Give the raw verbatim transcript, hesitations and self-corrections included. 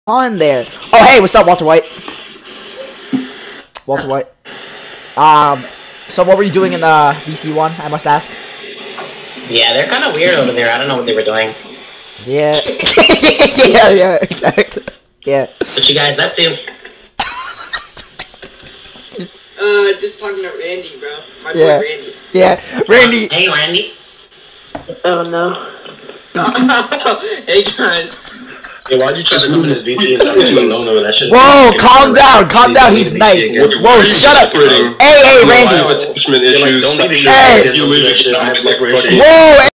on there? Oh, hey, what's up, Walter White? Walter White. Um, so what were you doing in the V C one, I must ask? Yeah, they're kind of weird over there. I don't know what they were doing. Yeah. yeah, yeah, exactly. Yeah. What you guys up to? Uh, just talking to Randy, bro. My yeah. boy Randy. Yeah, Randy. Hey, Randy. Oh, no. Hey, guys. Hey, why'd you try to come in this V C and leave you alone over that shit? Whoa, calm down, calm down, he's nice. Whoa, shut up. Hey, hey, Randy. Attachment issues. Hey. You leave it. Whoa.